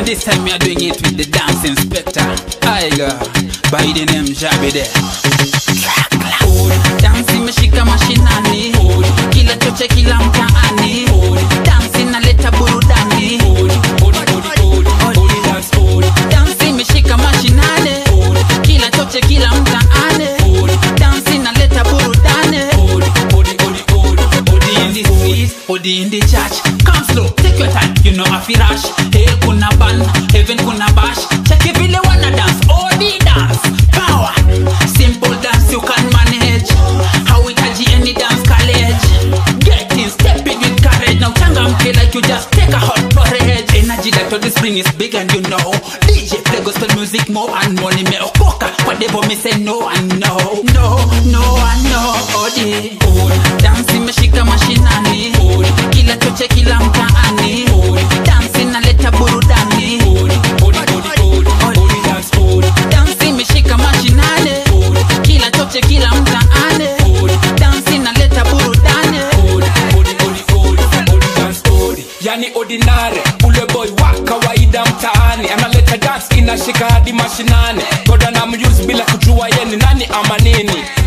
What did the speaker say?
this time we are doing it with the dance inspector. I go by the name Jabi there. Dance imeshika mashinani, kila choche kila mtaani. Dance inaleta burudani. Dance imeshika mashinani, kila choche kila mtaani. Dance inaleta burudani. Odi in the street, odi in the church. Come slow, take your time, you know afi rush. Hell kuna ban, heaven kuna bash. Check if you wanna dance, odi dance. Power, simple dance you can manage. How it any dance college. Get in, step in with courage. Now changamke like you just take a hot porridge. Energy that all the spring is big and you know. DJ play gospel music more and more. Me okoka, whatever me say no and no. No, no and no. Odi, dance imeshika mashinani. Kila choche kila mtaani. Dance inaleta burudani. Dance imeshika mashinani. Kila choche kila mtaani. Dance inaleta burudani. Yani ordinary, ule boy wa kawaida mtaani. Analeta dance inashika hadi mashinani. Goda na muse bila kujua yeni nani ama nini.